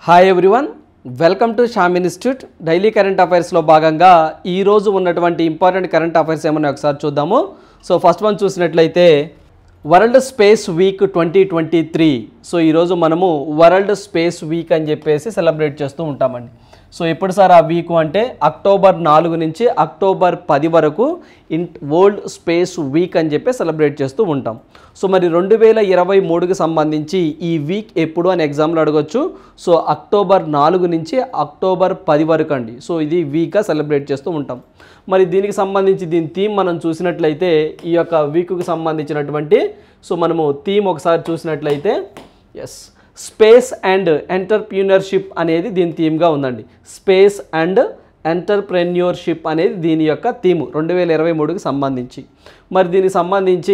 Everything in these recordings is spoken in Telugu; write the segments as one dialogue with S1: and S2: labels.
S1: Hi everyone, welcome to Shyam institute. Daily current అఫైర్స్లో భాగంగా ఈరోజు ఉన్నటువంటి ఇంపార్టెంట్ కరెంట్ అఫైర్స్ ఏమన్నా ఒకసారి చూద్దాము. సో ఫస్ట్ వన్ చూసినట్లయితే వరల్డ్ స్పేస్ వీక్ 2023. సో ఈరోజు మనము వరల్డ్ స్పేస్ వీక్ అని చెప్పేసి సెలబ్రేట్ చేస్తూ ఉంటామండి. సో ఎప్పుడు సార్ ఆ వీక్ అంటే అక్టోబర్ 4 నుంచి అక్టోబర్ 10 వరకు వరల్డ్ స్పేస్ వీక్ అని చెప్పి సెలబ్రేట్ చేస్తూ ఉంటాం. సో మరి 2023కి సంబంధించి ఈ వీక్ ఎప్పుడు అని ఎగ్జామ్లో అడగొచ్చు. సో అక్టోబర్ 4 నుంచి అక్టోబర్ 10 వరకు అండి. సో ఇది వీక్గా సెలబ్రేట్ చేస్తూ ఉంటాం. మరి దీనికి సంబంధించి దీని థీమ్ మనం చూసినట్లయితే ఈ యొక్క వీక్కి సంబంధించినటువంటి మనము థీమ్ ఒకసారి చూసినట్లయితే స్పేస్ అండ్ ఎంటర్ప్రీనర్షిప్ అనేది దీని థీమ్గా ఉందండి. స్పేస్ అండ్ ఎంటర్ప్రెన్యూర్షిప్ అనేది దీని యొక్క థీమ్ 2023కి సంబంధించి. మరి దీనికి సంబంధించి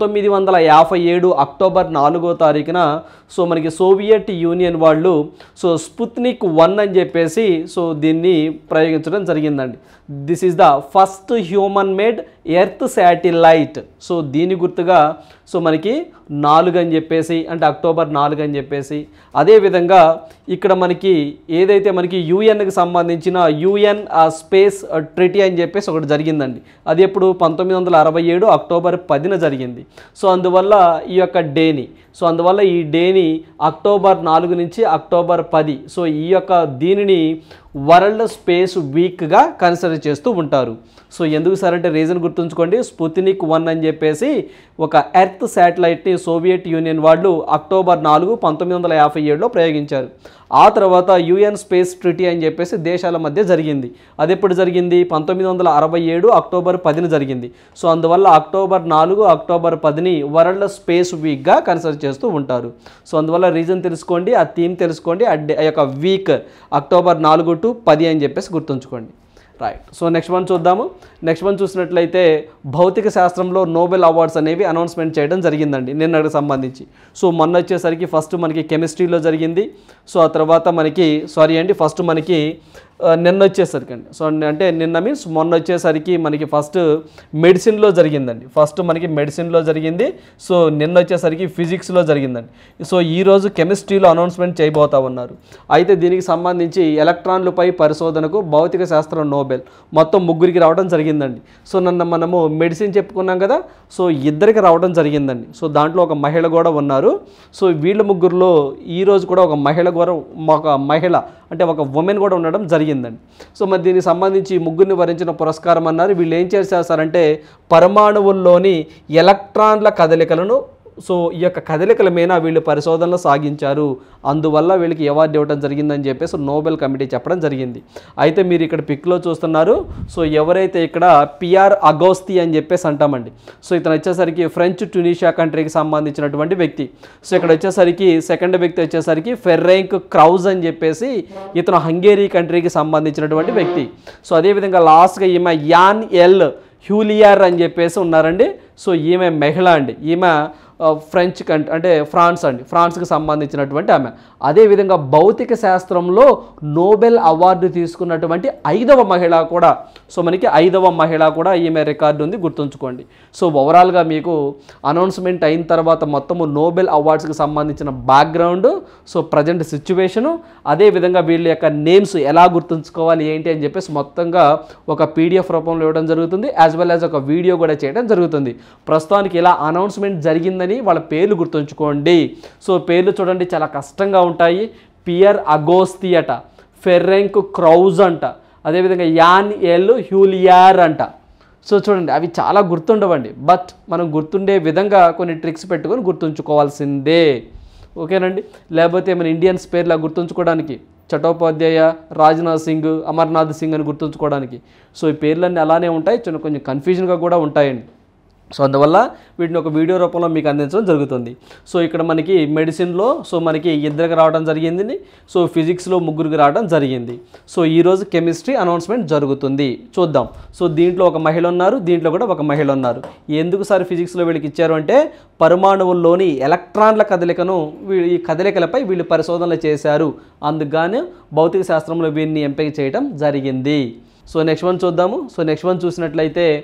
S1: 1957 అక్టోబర్ 4వ తారీఖున మనకి సోవియట్ యూనియన్ వాళ్ళు స్పుత్నిక్ 1 అని చెప్పేసి దీన్ని ప్రయోగించడం జరిగిందండి. This is the first human made earth satellite. దీని గుర్తుగా మనకి 4 అని చెప్పేసి, అంటే అక్టోబర్ 4 అని చెప్పేసి. అదేవిధంగా ఇక్కడ మనకి ఏదైతే మనకి యూఎన్కి సంబంధించిన యూఎన్ స్పేస్ ట్రీటీ అని చెప్పేసి ఒకటి జరిగిందండి. అది ఎప్పుడు 1967 అక్టోబర్ 10న జరిగింది. అందువల్ల ఈ యొక్క డేని అందువల్ల ఈ డేని అక్టోబర్ 4 నుంచి అక్టోబర్ 10 ఈ యొక్క దీనిని వరల్డ్ స్పేస్ వీక్గా కన్సిడర్ చేస్తూ ఉంటారు. ఎందుకు సార్ అంటే రీజన్ గుర్తుంచుకోండి. స్పుత్నిక్ 1 అని చెప్పేసి ఒక ఎర్త్ శాటిలైట్ని సోవియట్ యూనియన్ వాళ్ళు అక్టోబర్ 4, 1957లో ప్రయోగించారు. ఆ తర్వాత యుఎన్ స్పేస్ ట్రీటీ అని చెప్పేసి దేశాల మధ్య జరిగింది. అది ఎప్పుడు జరిగింది? 1967 అక్టోబర్ 10న జరిగింది. అందువల్ల అక్టోబర్ 4, అక్టోబర్ 10ని వరల్డ్ స్పేస్ వీక్గా కన్సిడర్ చేస్తూ ఉంటారు. అందువల్ల రీజన్ తెలుసుకోండి, ఆ థీమ్ తెలుసుకోండి, ఆ యొక్క వీక్ అక్టోబర్ 4 to 10 అని చెప్పేసి గుర్తుంచుకోండి. రైట్. నెక్స్ట్ వన్ చూద్దాము. నెక్స్ట్ వన్ చూసినట్లయితే భౌతిక శాస్త్రంలో నోబెల్ అవార్డ్స్ అనేవి అనౌన్స్మెంట్ చేయడం జరిగిందండి నిన్నటికి సంబంధించి. మొన్న వచ్చేసరికి ఫస్ట్ మనకి కెమిస్ట్రీలో జరిగింది. ఆ తర్వాత మనకి ఫస్ట్ మనకి నిన్న వచ్చేసరికి అండి అంటే నిన్న మీన్స్ మొన్న వచ్చేసరికి మనకి ఫస్ట్ మెడిసిన్లో జరిగిందండి. ఫస్ట్ మనకి మెడిసిన్లో జరిగింది. నిన్న వచ్చేసరికి ఫిజిక్స్లో జరిగిందండి. ఈరోజు కెమిస్ట్రీలో అనౌన్స్మెంట్ చేయబోతా ఉన్నారు. అయితే దీనికి సంబంధించి ఎలక్ట్రాన్లపై పరిశోధనకు భౌతిక శాస్త్రం నోబెల్ మొత్తం 3కి రావడం జరిగిందండి. నిన్న మనము మెడిసిన్ చెప్పుకున్నాం కదా, ఇద్దరికి రావడం జరిగిందండి. దాంట్లో ఒక మహిళ కూడా ఉన్నారు. వీళ్ళ ముగ్గురులో ఈరోజు కూడా ఒక మహిళ అంటే ఒక ఉమెన్ కూడా ఉండడం జరిగిందండి. మరి దీనికి సంబంధించి ముగ్గురిని వరించిన పురస్కారం అన్నారు. వీళ్ళు ఏం చేశారంటే పరమాణువుల్లోని ఎలక్ట్రాన్ల కదలికలను ఈ యొక్క కదలికల మీద వీళ్ళు పరిశోధనలు సాగించారు. అందువల్ల వీళ్ళకి అవార్డు ఇవ్వడం జరిగిందని చెప్పేసి నోబెల్ కమిటీ చెప్పడం జరిగింది. అయితే మీరు ఇక్కడ పిక్లో చూస్తున్నారు. ఎవరైతే ఇక్కడ పియర్ అగోస్తి అని చెప్పేసి అంటామండి. ఇతను వచ్చేసరికి ఫ్రెంచ్ ట్యునీషియా కంట్రీకి సంబంధించినటువంటి వ్యక్తి. ఇక్కడ వచ్చేసరికి సెకండ్ వ్యక్తి వచ్చేసరికి ఫెర్రెంక్ క్రౌజ్ అని చెప్పేసి ఇతను హంగేరీ కంట్రీకి సంబంధించినటువంటి వ్యక్తి. అదేవిధంగా లాస్ట్గా ఈమె యాన్ ఎల్ హ్యూలియర్ అని చెప్పేసి ఉన్నారండి. ఈమె మహిళ అండి. ఈమె ఫ్రెంచ్ కంట్రీ అంటే ఫ్రాన్స్ అండి, ఫ్రాన్స్కి సంబంధించినటువంటి ఆమె. అదేవిధంగా భౌతిక శాస్త్రంలో నోబెల్ అవార్డు తీసుకున్నటువంటి 5వ మహిళ కూడా మనకి 5వ మహిళ కూడా ఈమె రికార్డు ఉంది, గుర్తుంచుకోండి. ఓవరాల్గా మీకు అనౌన్స్మెంట్ అయిన తర్వాత మొత్తము నోబెల్ అవార్డ్స్కి సంబంధించిన బ్యాక్గ్రౌండ్, ప్రజెంట్ సిచ్యువేషను, అదేవిధంగా వీళ్ళ యొక్క నేమ్స్ ఎలా గుర్తుంచుకోవాలి ఏంటి అని చెప్పేసి మొత్తంగా ఒక పీడిఎఫ్ రూపంలో ఇవ్వడం జరుగుతుంది. యాజ్ వెల్ యాజ్ ఒక వీడియో కూడా చేయడం జరుగుతుంది. ప్రస్తుతానికి ఇలా అనౌన్స్మెంట్ జరిగిందని వాళ్ళ పేర్లు గుర్తుంచుకోండి. పేర్లు చూడండి చాలా కష్టంగా ఉంటాయి. పియర్ అగోస్తి అట, ఫెర్రెంక్ క్రౌజ్ అంట, అదేవిధంగా యాన్ ఎల్ హ్యూలియర్ అంట. చూడండి అవి చాలా గుర్తుండవండి. బట్ మనం గుర్తుండే విధంగా కొన్ని ట్రిక్స్ పెట్టుకొని గుర్తుంచుకోవాల్సిందే. ఓకేనండి. లేకపోతే మన ఇండియన్స్ పేర్లా గుర్తుంచుకోవడానికి చటోపాధ్యాయ, రాజ్నాథ్ సింగ్, అమర్నాథ్ సింగ్ అని గుర్తుంచుకోవడానికి ఈ పేర్లన్నీ అలానే ఉంటాయి, కొంచెం కన్ఫ్యూజన్గా కూడా ఉంటాయండి. అందువల్ల వీటిని ఒక వీడియో రూపంలో మీకు అందించడం జరుగుతుంది. ఇక్కడ మనకి మెడిసిన్లో మనకి ఇద్దరికి రావడం జరిగింది. ఫిజిక్స్లో 3కి రావడం జరిగింది. ఈరోజు కెమిస్ట్రీ అనౌన్స్మెంట్ జరుగుతుంది. చూద్దాం. దీంట్లో ఒక మహిళ ఉన్నారు, దీంట్లో కూడా ఒక మహిళ ఉన్నారు. ఎందుకు సార్ ఫిజిక్స్లో వీళ్ళకి ఇచ్చారు అంటే పరమాణువుల్లోని ఎలక్ట్రాన్ల కదలికను ఈ కదలికలపై వీళ్ళు పరిశోధనలు చేశారు. అందుకని భౌతిక శాస్త్రంలో వీరిని ఎంపిక చేయడం జరిగింది. నెక్స్ట్ వన్ చూద్దాము. నెక్స్ట్ వన్ చూసినట్లయితే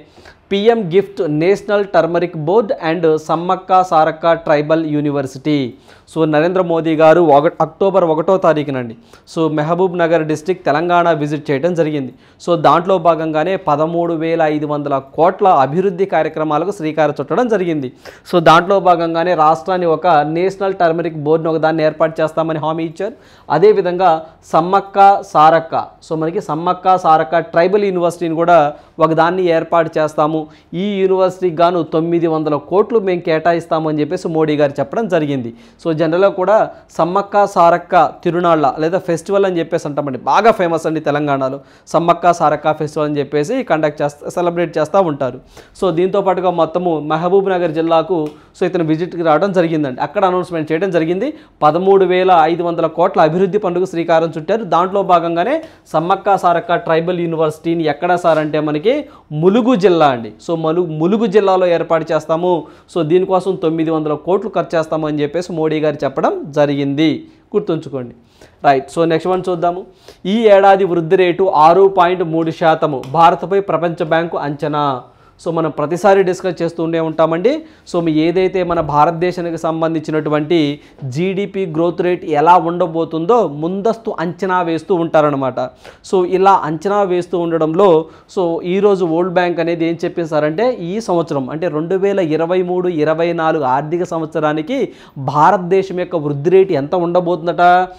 S1: PM gift national turmeric board and Sammakka Sarakka tribal university. So Narendra Modi garu October 1వ తారీఖునండి so Mahabubnagar district Telangana visit చేయడం జరిగింది. సో దాంట్లో భాగంగానే 13,500 కోట్ల అభివృద్ధి కార్యక్రమాలకు శ్రీకారం చుట్టడం జరిగింది. సో దాంట్లో భాగంగానే రాష్ట్రాన్ని ఒక నేషనల్ టర్మరిక్ బోర్డును ఒకదాన్ని ఏర్పాటు చేస్తామని హామీ ఇచ్చారు. అదేవిధంగా సమ్మక్క సారక్క సో మనకి సమ్మక్క సారక్క ట్రైబల్ యూనివర్సిటీని కూడా ఒకదాన్ని ఏర్పాటు చేస్తాము. ఈ యూనివర్సిటీకి గాను 900 కోట్లు మేము కేటాయిస్తామని చెప్పేసి మోడీ గారు చెప్పడం జరిగింది. సో జనరల్గా కూడా సమ్మక్క సారక్క తిరునాళ్ళ లేదా ఫెస్టివల్ అని చెప్పేసి అంటామండి, బాగా ఫేమస్ అండి తెలంగాణలో సమ్మక్క సారక్క ఫెస్టివల్ అని చెప్పేసి సెలబ్రేట్ చేస్తూ ఉంటారు. సో దీంతో పాటుగా మొత్తము మహబూబ్ నగర్ జిల్లాకు సో ఇతను విజిట్కి రావడం జరిగిందండి. అక్కడ అనౌన్స్మెంట్ చేయడం జరిగింది. 13,500 కోట్ల అభివృద్ధి పనులకు శ్రీకారం చుట్టారు. దాంట్లో భాగంగానే సమ్మక్క సారక్క ట్రైబల్ యూనివర్సిటీని ఎక్కడ సార్ అంటే మనకి ములుగు జిల్లా అండి. సో ములుగు జిల్లాలో ఏర్పాటు చేస్తాము. సో దీనికోసం 900 కోట్లు ఖర్చు చేస్తాము అని చెప్పేసి మోడీ గారు చెప్పడం జరిగింది, గుర్తుంచుకోండి. రైట్. సో నెక్స్ట్ వన్ చూద్దాము. ఈ ఏడాది వృద్ధి రేటు 6.3%, భారత్పై ప్రపంచ బ్యాంకు అంచనా. సో మనం ప్రతిసారి డిస్కస్ చేస్తూనే ఉంటామండి. సో మీ ఏదైతే మన భారతదేశానికి సంబంధించినటువంటి జీడిపి గ్రోత్ రేట్ ఎలా ఉండబోతుందో ముందస్తు అంచనా వేస్తూ ఉంటారనమాట. సో ఇలా అంచనా వేస్తూ ఉండడంలో సో ఈరోజు వరల్డ్ బ్యాంక్ అనేది ఏం చెప్పేశారంటే ఈ సంవత్సరం అంటే 2023-24 ఆర్థిక సంవత్సరానికి భారతదేశం యొక్క వృద్ధి రేటు ఎంత ఉండబోతుందట,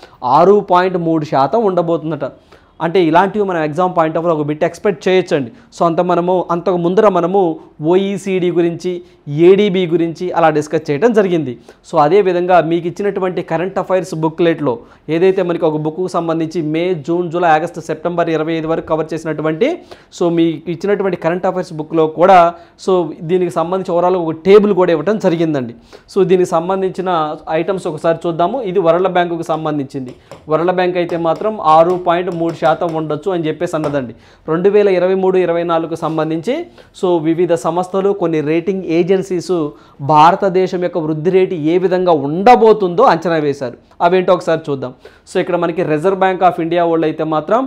S1: 6.3% ఉండబోతుందట. అంటే ఇలాంటివి మనం ఎగ్జామ్ పాయింట్ ఆఫ్ ఒక బిట్ ఎక్స్పెక్ట్ చేయొచ్చండి. సో అంతకు ముందర మనము ఓఈసీడీ గురించి ఏడీబీ గురించి అలా డిస్కస్ చేయడం జరిగింది. సో అదేవిధంగా మీకు ఇచ్చినటువంటి కరెంట్ అఫైర్స్ బుక్లెట్లో ఏదైతే మనకి ఒక బుక్కు సంబంధించి May, June, July, August, September 25 వరకు కవర్ చేసినటువంటి సో మీకు ఇచ్చినటువంటి కరెంట్ అఫైర్స్ బుక్లో కూడా సో దీనికి సంబంధించి ఓవరాల్ ఒక టేబుల్ కూడా ఇవ్వడం జరిగిందండి. సో దీనికి సంబంధించిన ఐటమ్స్ ఒకసారి చూద్దాము. ఇది వరల్డ్ బ్యాంకుకు సంబంధించింది. వరల్డ్ బ్యాంక్ అయితే మాత్రం 6.3% ఉండొచ్చు అని చెప్పేసి అన్నదండి. 2023-24కు సంబంధించి సో వివిధ సంస్థలు కొన్ని రేటింగ్ ఏజెన్సీస్ భారతదేశం యొక్క వృద్ధి రేటు ఏ విధంగా ఉండబోతుందో అంచనా వేశారు. అవేంటో ఒకసారి చూద్దాం. సో ఇక్కడ మనకి రిజర్వ్ బ్యాంక్ ఆఫ్ ఇండియా వాళ్ళు అయితే మాత్రం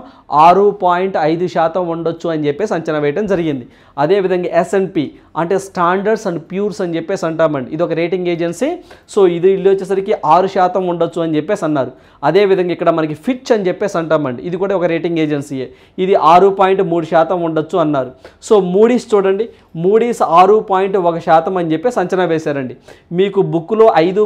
S1: 6.5% ఉండొచ్చు అని చెప్పేసి అంచనా వేయడం జరిగింది. అదేవిధంగా S&P అంటే స్టాండర్డ్స్ అండ్ ప్యూర్స్ అని చెప్పేసి అంటామండి, ఇది ఒక రేటింగ్ ఏజెన్సీ. సో ఇది వచ్చేసరికి 6% ఉండొచ్చు అని చెప్పేసి అన్నారు. అదేవిధంగా ఇక్కడ మనకి ఫిచ్ అని చెప్పేసి అంటామండి, ఇది కూడా ఒక రేటింగ్ ఏజెన్సీయే, ఇది 6.3% ఉండొచ్చు అన్నారు. సో మూడీస్ చూడండి, మూడీస్ 6.1% అని చెప్పేసి అంచనా వేశారండి. మీకు బుక్లో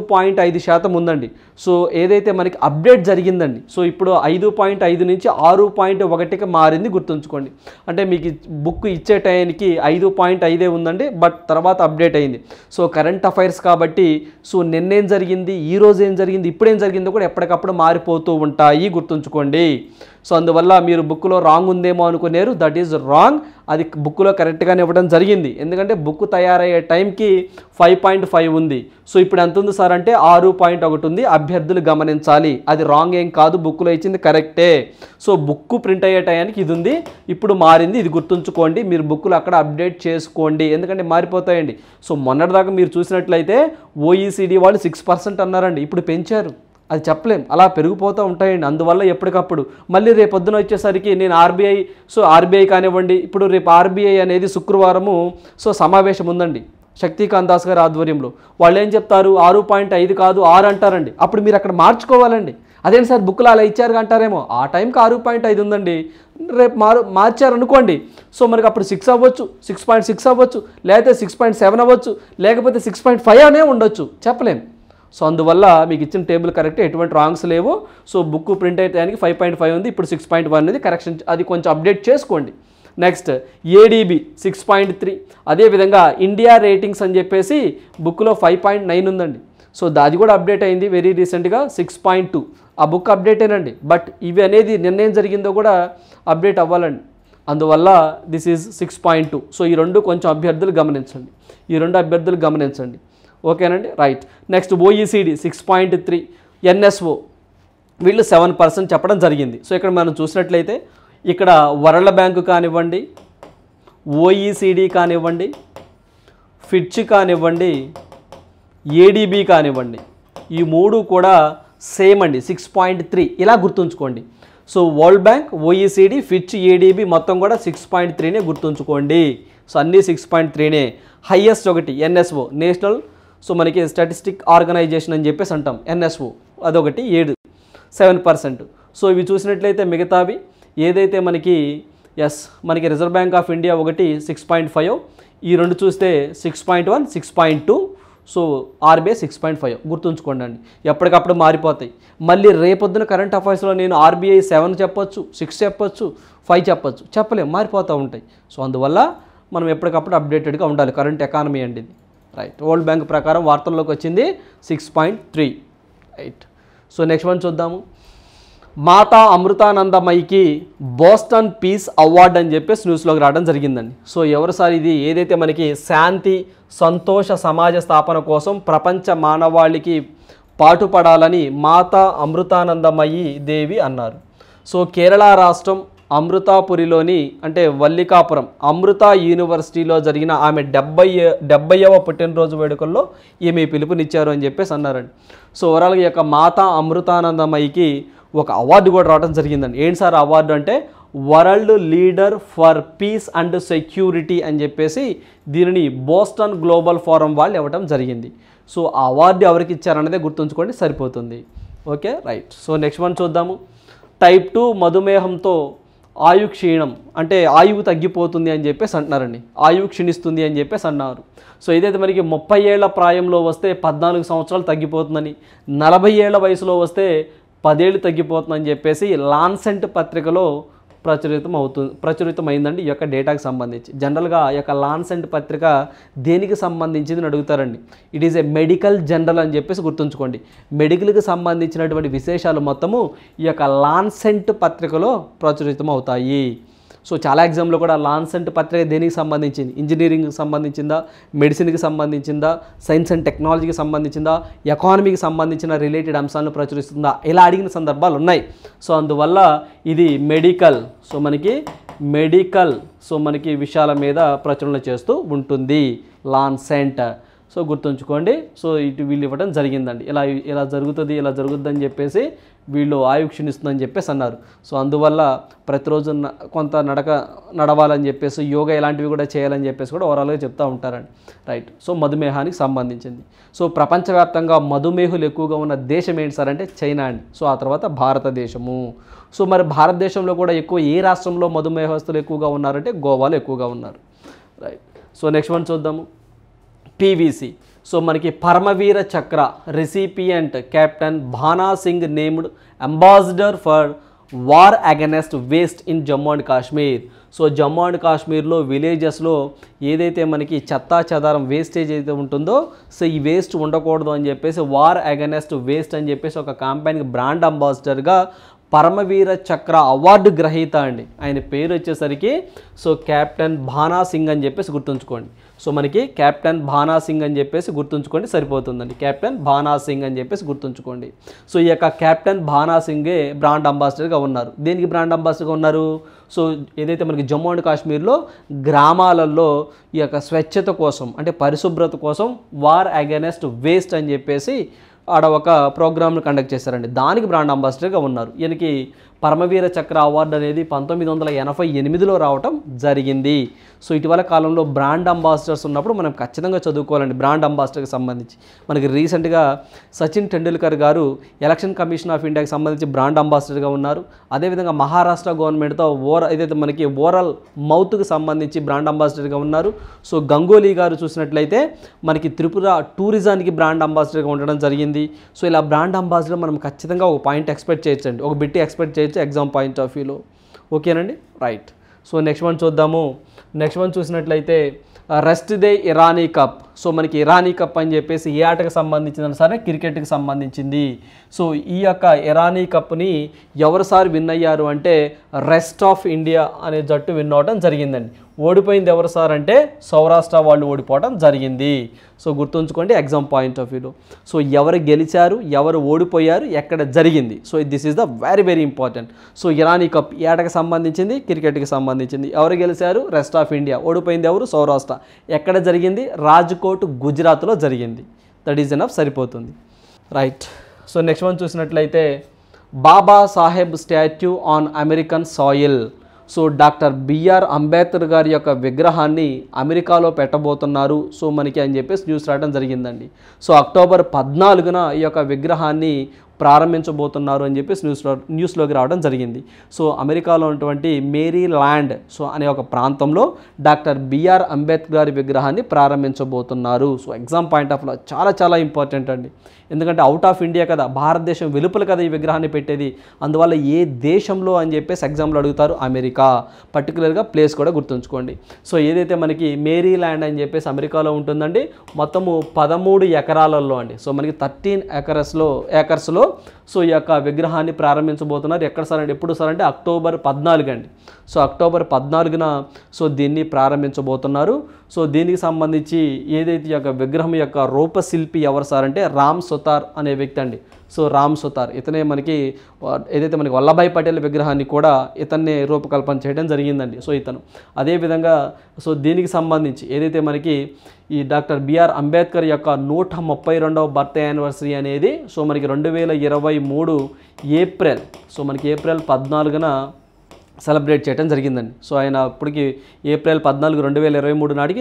S1: 5.5% ఉందండి. సో ఏదైతే మనకి అప్డేట్ జరిగిందండి, సో ఇప్పుడు 5.5 నుంచి 6.1కి మారింది, గుర్తుంచుకోండి. అంటే మీకు బుక్ ఇచ్చే టైంకి 5.5 ఉందండి, బట్ తర్వాత అప్డేట్ అయింది. సో కరెంట్ అఫైర్స్ కాబట్టి సో నిన్నేం జరిగింది, ఈరోజు ఏం జరిగింది, ఇప్పుడేం జరిగిందో కూడా ఎప్పటికప్పుడు మారిపోతూ ఉంటాయి, గుర్తుంచుకోండి. సో అందువల్ల మీరు బుక్లో రాంగ్ ఉందేమో అనుకున్నారు, దట్ ఈజ్ రాంగ్. అది బుక్లో కరెక్ట్గానే ఇవ్వడం జరిగింది. ఎందుకంటే బుక్ తయారయ్యే టైంకి 5.5 ఉంది. సో ఇప్పుడు ఎంత ఉంది సార్ అంటే 6.1 ఉంది. అభ్యర్థులు గమనించాలి, అది రాంగ్ ఏం కాదు, బుక్లో ఇచ్చింది కరెక్టే. సో బుక్ ప్రింట్ అయ్యే టైంకి ఇది ఉంది, ఇప్పుడు మారింది, ఇది గుర్తుంచుకోండి. మీరు బుక్లు అక్కడ అప్డేట్ చేసుకోండి, ఎందుకంటే మారిపోతాయండి. సో మొన్నటిదాకా మీరు చూసినట్లయితే ఓఈసీడీ వాళ్ళు 6% అన్నారండి, ఇప్పుడు పెంచారు. అది చెప్పలేం, అలా పెరిగిపోతూ ఉంటాయండి. అందువల్ల ఎప్పటికప్పుడు మళ్ళీ రేపొద్దున వచ్చేసరికి నేను ఆర్బీఐ కానివ్వండి, ఇప్పుడు రేపు ఆర్బీఐ అనేది శుక్రవారము సో సమావేశం ఉందండి శక్తికాంత్ దాస్ గారి ఆధ్వర్యంలో. వాళ్ళు ఏం చెప్తారు, 6.5 కాదు 6 అంటారండి. అప్పుడు మీరు అక్కడ మార్చుకోవాలండి. అదేంటి సార్ బుక్లో అలా ఇచ్చారు అంటారేమో, ఆ టైంకి 6.5 ఉందండి, రేపు మార్చారనుకోండి, సో మనకి అప్పుడు 6 అవ్వచ్చు, 6.6 అవ్వచ్చు, లేకపోతే 6.7 అవ్వచ్చు, లేకపోతే 6.5 అనే ఉండొచ్చు, చెప్పలేం. సో అందువల్ల మీకు ఇచ్చిన టేబుల్ కరెక్ట్, ఎటువంటి రాంగ్స్ లేవు. సో బుక్ ప్రింట్ అయ్యేదానికి 5.5 ఉంది, ఇప్పుడు 6.1 ఉంది, కరెక్షన్ అది కొంచెం అప్డేట్ చేసుకోండి. Next ADB 6.3. అదేవిధంగా ఇండియా రేటింగ్స్ అని చెప్పేసి బుక్లో 5.9 ఉందండి. సో అది కూడా అప్డేట్ అయింది వెరీ రీసెంట్గా 6.2. ఆ బుక్ అప్డేట్ అయినండి, బట్ ఇవి అనేది నిర్ణయం జరిగిందో కూడా అప్డేట్ అవ్వాలండి. అందువల్ల దిస్ ఈజ్ 6.2. సో ఈ రెండు కొంచెం అభ్యర్థులు గమనించండి, ఓకేనండి. రైట్. నెక్స్ట్ ఓఈసీడీ 6.3, ఎన్ఎస్ఓ వీళ్ళు 7% చెప్పడం జరిగింది. సో ఇక్కడ మనం చూసినట్లయితే ఇక్కడ వరల్డ్ బ్యాంకు కానివ్వండి, ఓఈసీడీ కానివ్వండి, ఫిచ్ కానివ్వండి, ఏడీబీ కానివ్వండి, ఈ మూడు కూడా సేమ్ అండి 6.3 ఇలా గుర్తుంచుకోండి. So world bank, OECD, Fitch, ADB మొత్తం కూడా 6.3నే గుర్తుంచుకోండి. సో అన్నీ 6.3నే. హైయెస్ట్ ఒకటి ఎన్ఎస్ఓ, నేషనల్ సో మనకి స్టాటిస్టిక్ ఆర్గనైజేషన్ అని చెప్పేసి అంటాం, ఎన్ఎస్ఓ అదొకటి 7%. సో ఇవి చూసినట్లయితే మిగతావి ఏదైతే మనకి మనకి రిజర్వ్ బ్యాంక్ ఆఫ్ ఇండియా ఒకటి 6.5, ఈ రెండు చూస్తే 6.1, 6.2, సో ఆర్బీఐ 6.5 గుర్తుంచుకోండి అండి. ఎప్పటికప్పుడు మారిపోతాయి. మళ్ళీ రేపొద్దున కరెంట్ అఫైర్స్లో నేను ఆర్బీఐ 7 చెప్పొచ్చు, 6 చెప్పొచ్చు, 5 చెప్పొచ్చు, చెప్పలేము, మారిపోతూ ఉంటాయి. సో అందువల్ల మనం ఎప్పటికప్పుడు అప్డేటెడ్గా ఉండాలి. కరెంట్ ఎకానమీ అండి ఇది. రైట్. వరల్డ్ బ్యాంక్ ప్రకారం వార్తల్లోకి వచ్చింది 6.3. రైట్. సో నెక్స్ట్ వన్ చూద్దాము. మాతా అమృతానందమయికి బోస్టన్ పీస్ అవార్డ్ అని చెప్పేసి న్యూస్లోకి రావడం జరిగిందండి. సో ఎవరు సార్ ఇది? ఏదైతే మనకి శాంతి, సంతోష సమాజ స్థాపన కోసం ప్రపంచ మానవాళికి పాటుపడాలని మాతా అమృతానందమయి దేవి అన్నారు. సో కేరళ రాష్ట్రం అమృతాపురిలోని అంటే వల్లికాపురం అమృత యూనివర్సిటీలో జరిగిన ఆమె 70వ పుట్టినరోజు వేడుకల్లో ఈమె పిలుపునిచ్చారు అని చెప్పేసి అన్నారండి. సో ఓవరాల్గా ఈ యొక్క మాతా అమృతానందమయికి ఒక అవార్డు కూడా రావడం జరిగిందండి. ఏంటి సార్ అవార్డు అంటే world leader for peace and security అని చెప్పేసి దీనిని బోస్టన్ గ్లోబల్ ఫోరం వాళ్ళు ఇవ్వడం జరిగింది. సో ఆ అవార్డు ఎవరికి ఇచ్చారనేదే గుర్తుంచుకోండి, సరిపోతుంది. Okay, right. So next one చూద్దాము. టైప్ 2 మధుమేహంతో ఆయు క్షీణం అంటే ఆయువు తగ్గిపోతుంది అని చెప్పేసి అంటున్నారండి. ఆయువు క్షీణిస్తుంది అని చెప్పేసి అన్నారు. సో ఇదైతే మనకి 30 ఏళ్ల ప్రాయంలో వస్తే 14 సంవత్సరాలు తగ్గిపోతుందని, 40 ఏళ్ల వయసులో వస్తే 10 ఏళ్ళు తగ్గిపోతుందని చెప్పేసి లాన్సెంట్ పత్రికలో ప్రచురితమైందండి ఈ యొక్క డేటాకి సంబంధించి. జనరల్గా ఈ యొక్క లాన్సెంట్ పత్రిక దేనికి సంబంధించిందని అడుగుతారండి. It is a medical journal అని చెప్పేసి గుర్తుంచుకోండి. మెడికల్కి సంబంధించినటువంటి విశేషాలు మొత్తము ఈ యొక్క లాన్సెంట్ పత్రికలో ప్రచురితం అవుతాయి. సో చాలా ఎగ్జామ్లో కూడా లాన్సెంట్ పత్రిక దేనికి సంబంధించింది? ఇంజనీరింగ్కి సంబంధించిందా, మెడిసిన్కి సంబంధించిందా, సైన్స్ అండ్ టెక్నాలజీకి సంబంధించిందా, ఎకానమీకి సంబంధించిన రిలేటెడ్ అంశాలను ప్రచురిస్తుందా, ఇలా అడిగిన సందర్భాలు ఉన్నాయి. సో అందువల్ల ఇది మెడికల్, సో మనకి విషయాల మీద ప్రచురణ చేస్తూ ఉంటుంది లాన్సెంట్. సో గుర్తుంచుకోండి. సో వీళ్ళు ఇవ్వడం జరిగిందండి. ఇలా జరుగుతుంది అని చెప్పేసి వీళ్ళు ఆయువు క్షీణిస్తుందని చెప్పేసి అన్నారు. సో అందువల్ల ప్రతిరోజు కొంత నడవాలని చెప్పేసి యోగా ఇలాంటివి కూడా చేయాలని చెప్పేసి కూడా ఓవరాల్గా చెప్తూ ఉంటారండి. రైట్. సో మధుమేహానికి సంబంధించింది. సో ప్రపంచవ్యాప్తంగా మధుమేహులు ఎక్కువగా ఉన్న దేశం ఏంటి సార్ అంటే చైనా అండి. సో ఆ తర్వాత భారతదేశము. సో మరి భారతదేశంలో కూడా ఏ రాష్ట్రంలో మధుమేహస్తులు ఎక్కువగా ఉన్నారంటే గోవాలో ఎక్కువగా ఉన్నారు. రైట్. సో నెక్స్ట్ వన్ చూద్దాము. పీవీసీ. సో మనకి Paramvir Chakra recipient captain Bana Singh named ambassador for war against waste in Jammu and Kashmir. So Jammu and కాశ్మీర్లో విలేజెస్లో ఏదైతే మనకి చెత్తా చెదారం వేస్టేజ్ అయితే ఉంటుందో, సో ఈ వేస్ట్ ఉండకూడదు అని చెప్పేసి వార్ అగెనెస్ట్ వేస్ట్ అని చెప్పేసి ఒక కాంపెయిన్కి బ్రాండ్ అంబాసిడర్గా పరమవీర చక్ర అవార్డు గ్రహీత అండి. ఆయన పేరు వచ్చేసరికి సో కెప్టెన్ భానా సింగ్ అని చెప్పేసి గుర్తుంచుకోండి. సో మనకి కెప్టెన్ భానా సింగ్ అని చెప్పేసి గుర్తుంచుకోండి, సరిపోతుందండి. కెప్టెన్ భానా సింగ్ అని చెప్పేసి గుర్తుంచుకోండి. సో ఈ యొక్క కెప్టెన్ భానా సింగే బ్రాండ్ అంబాసిడర్గా ఉన్నారు. దేనికి బ్రాండ్ అంబాసిడర్గా ఉన్నారు? సో ఏదైతే మనకి జమ్మూ అండ్ కాశ్మీర్లో గ్రామాలలో ఈ యొక్క స్వచ్ఛత కోసం అంటే పరిశుభ్రత కోసం వార్ అగెనెస్ట్ వేస్ట్ అని చెప్పేసి ఆడ ఒక ప్రోగ్రామ్ను కండక్ట్ చేశారండి. దానికి బ్రాండ్ అంబాసిడర్గా ఉన్నారు. ఈయనకి పరమవీర చక్ర అవార్డు అనేది 1988లో రావటం జరిగింది. సో ఇటీవల కాలంలో బ్రాండ్ అంబాసిడర్స్ ఉన్నప్పుడు మనం ఖచ్చితంగా చదువుకోవాలండి. బ్రాండ్ అంబాసిడర్కి సంబంధించి మనకి రీసెంట్గా సచిన్ టెండూల్కర్ గారు ఎలక్షన్ కమిషన్ ఆఫ్ ఇండియాకి సంబంధించి బ్రాండ్ అంబాసిడర్గా ఉన్నారు. అదేవిధంగా మహారాష్ట్ర గవర్నమెంట్తో ఏదైతే మనకి ఓవరాల్ మౌత్కి సంబంధించి బ్రాండ్ అంబాసిడర్గా ఉన్నారు. సో గంగోలీ గారు చూసినట్లయితే మనకి త్రిపుర టూరిజానికి బ్రాండ్ అంబాసిడర్గా ఉండడం జరిగింది. సో ఇలా బ్రాండ్ అంబాసిడర్ మనం ఖచ్చితంగా ఒక పాయింట్ ఎక్స్పెక్ట్ చేయొచ్చండి, ఒక బిట్ ఎక్స్పెక్ట్ చేయొచ్చు ఎగ్జామ్ పాయింట్ ఆఫ్ వ్యూలో. ఓకేనండి, రైట్. సో నెక్స్ట్ వన్ చూద్దాము. నెక్స్ట్ వన్ చూసినట్లయితే rest day Irani cup. So మనకి ఇరానీ కప్ అని చెప్పేసి ఏ ఆటకు సంబంధించిందని సరే క్రికెట్కి సంబంధించింది. సో ఈ యొక్క ఇరానీ కప్ని ఎవరు సార్ విన్ అయ్యారు అంటే రెస్ట్ ఆఫ్ ఇండియా అనే జట్టు విన్ అవడం జరిగిందండి. ఓడిపోయింది ఎవరు సార్ అంటే సౌరాష్ట్ర వాళ్ళు ఓడిపోవడం జరిగింది. సో గుర్తుంచుకోండి ఎగ్జామ్ పాయింట్ ఆఫ్ వ్యూలో. సో ఎవరు గెలిచారు, ఎవరు ఓడిపోయారు, ఎక్కడ జరిగింది. So this is the very very important. So Irani cup ఏ ఆటకు సంబంధించింది? క్రికెట్కి సంబంధించింది. ఎవరు గెలిచారు? Rest of India. ఓడిపోయింది ఎవరు? సౌరాష్ట్ర. ఎక్కడ జరిగింది? రాజ్కోట్ గుజరాత్లో జరిగింది. దట్ ఈజ్ ఎనఫ్, సరిపోతుంది. రైట్. సో నెక్స్ట్ వన్ చూసినట్లయితే Babasaheb statue on American soil. So doctor BR Ambedkar గారి యొక్క విగ్రహాన్ని అమెరికాలో పెట్టబోతున్నారు సో మనకి అని చెప్పేసి న్యూస్ రావడం జరిగిందండి. సో అక్టోబర్ 14న ఈ యొక్క విగ్రహాన్ని ప్రారంభించబోతున్నారు అని చెప్పేసి న్యూస్లోకి రావడం జరిగింది. సో అమెరికాలో ఉన్నటువంటి మేరీల్యాండ్ సో అనే ఒక ప్రాంతంలో డాక్టర్ బిఆర్ అంబేద్కర్ గారి విగ్రహాన్ని ప్రారంభించబోతున్నారు. సో ఎగ్జామ్ పాయింట్ ఆఫ్ చాలా చాలా ఇంపార్టెంట్ అండి. ఎందుకంటే అవుట్ ఆఫ్ ఇండియా కదా, భారతదేశం వెలుపల కదా ఈ విగ్రహాన్ని పెట్టేది. అందువల్ల ఏ దేశంలో అని చెప్పేసి ఎగ్జామ్లో అడుగుతారు, అమెరికా. పర్టికులర్గా ప్లేస్ కూడా గుర్తుంచుకోండి. సో ఏదైతే మనకి మేరీల్యాండ్ అని చెప్పేసి అమెరికాలో ఉంటుందండి, మొత్తము 13 ఎకరాలలో అండి. సో మనకి 13 ఏకర్స్లో సో ఈ యొక్క విగ్రహాన్ని ప్రారంభించబోతున్నారు. ఎక్కడ సార్ అంటే ఎప్పుడు సార్ అంటే అక్టోబర్ 14 అండి. సో అక్టోబర్ 14న సో దీన్ని ప్రారంభించబోతున్నారు. సో దీనికి సంబంధించి ఏదైతే ఈ యొక్క విగ్రహం యొక్క రూపశిల్పి ఎవరు సార్ అంటే రామ్ సుతార్ అనే వ్యక్తి అండి. సో రామ్ సుతార్ ఇతనే మనకి ఏదైతే మనకి వల్లభాయ్ పటేల్ విగ్రహాన్ని కూడా ఇతన్నే రూపకల్పన చేయడం జరిగిందండి. సో ఇతను అదేవిధంగా సో దీనికి సంబంధించి ఏదైతే మనకి ఈ డాక్టర్ బిఆర్ అంబేద్కర్ యొక్క 132వ బర్త్ యానివర్సరీ అనేది సో మనకి 2023 ఏప్రిల్ సో మనకి ఏప్రిల్ 14న సెలబ్రేట్ చేయడం జరిగిందండి. సో ఆయన ఇప్పటికి ఏప్రిల్ 14, 2023 నాటికి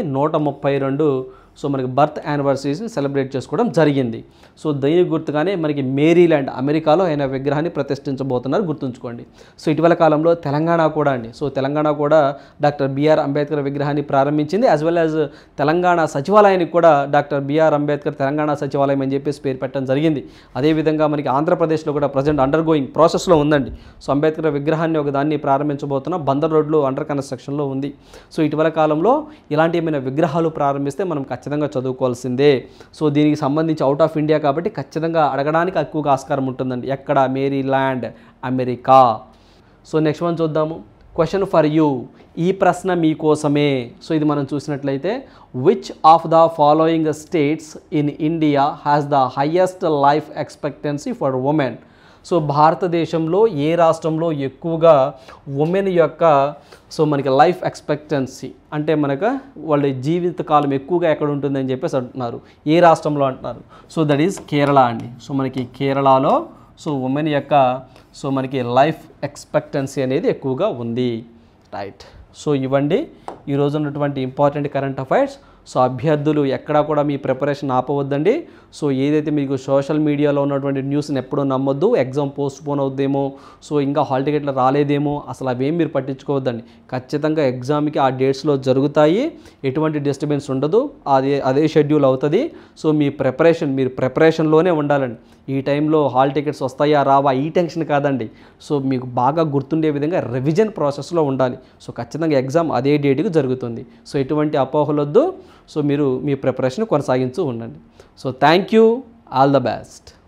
S1: 132 సో మనకి బర్త్ యానివర్సరీస్ని సెలబ్రేట్ చేసుకోవడం జరిగింది. సో దీనికి గుర్తుగానే మనకి మేరీల్యాండ్ అమెరికాలో ఆయన విగ్రహాన్ని ప్రతిష్ఠించబోతున్నారు, గుర్తుంచుకోండి. సో ఇటీవల కాలంలో తెలంగాణ కూడా అండి. సో తెలంగాణ కూడా డాక్టర్ బిఆర్ అంబేద్కర్ విగ్రహాన్ని ప్రారంభించింది. యాజ్ వెల్ యాజ్ తెలంగాణ సచివాలయానికి కూడా డాక్టర్ బిఆర్ అంబేద్కర్ తెలంగాణ సచివాలయం అని చెప్పేసి పేరు పెట్టడం జరిగింది. అదేవిధంగా మనకి ఆంధ్రప్రదేశ్లో కూడా ప్రజెంట్ అండర్ గోయింగ్ ప్రాసెస్లో ఉందండి. సో అంబేద్కర్ విగ్రహాన్ని ఒక దాన్ని ప్రారంభించబోతున్న బందర్ రోడ్లో అండర్ కన్స్ట్రక్షన్లో ఉంది. సో ఇటీవల కాలంలో ఇలాంటి ఏమైనా విగ్రహాలు ప్రారంభిస్తే మనం ఖచ్చితంగా చదువుకోవాల్సిందే. సో దీనికి సంబంధించి అవుట్ ఆఫ్ ఇండియా కాబట్టి ఖచ్చితంగా అడగడానికి ఎక్కువగా ఆస్కారం ఉంటుందండి. ఎక్కడ? Maryland, America. So next one చూద్దాము. క్వశ్చన్ ఫర్ యూ, ఈ ప్రశ్న మీకోసమే. సో ఇది మనం చూసినట్లయితే which of the following states in India has the highest life expectancy for women. So భారతదేశంలో ఏ రాష్ట్రంలో ఎక్కువగా ఉమెన్ యొక్క సో మనకి లైఫ్ ఎక్స్పెక్టెన్సీ అంటే మనకు వాళ్ళ జీవితకాలం ఎక్కువగా ఎక్కడ ఉంటుందని చెప్పేసి అంటున్నారు. ఏ రాష్ట్రంలో అంటున్నారు? సో దట్ ఈజ్ కేరళ అండి. సో మనకి కేరళలో సో ఉమెన్ యొక్క సో మనకి లైఫ్ ఎక్స్పెక్టెన్సీ అనేది ఎక్కువగా ఉంది. రైట్. సో ఇవ్వండి ఈరోజు ఉన్నటువంటి ఇంపార్టెంట్ కరెంట్ అఫైర్స్. సో అభ్యర్థులు ఎక్కడా కూడా మీ ప్రిపరేషన్ ఆపవద్దండి. సో ఏదైతే మీకు సోషల్ మీడియాలో ఉన్నటువంటి న్యూస్ని ఎప్పుడూ నమ్మొద్దు. ఎగ్జామ్ పోస్ట్ పోన్ అవుద్దేమో, సో ఇంకా హాల్ టికెట్లు రాలేదేమో, అసలు అవేం మీరు పట్టించుకోవద్దండి. ఖచ్చితంగా ఎగ్జామ్కి ఆ డేట్స్లో జరుగుతాయి, ఎటువంటి డిస్టర్బెన్స్ ఉండదు, అదే షెడ్యూల్ అవుతుంది. సో మీరు ప్రిపరేషన్లోనే ఉండాలండి. ఈ టైంలో హాల్ టికెట్స్ వస్తాయా రావా ఈ టెన్షన్ కాదండి. సో మీకు బాగా గుర్తుండే విధంగా రివిజన్ ప్రాసెస్లో ఉండాలి. సో ఖచ్చితంగా ఎగ్జామ్ అదే డేట్కి జరుగుతుంది. సో ఎటువంటి అపోహలొద్దు. సో మీరు మీ ప్రిపరేషన్ కొనసాగించు ఉండండి. So thank you, all the best.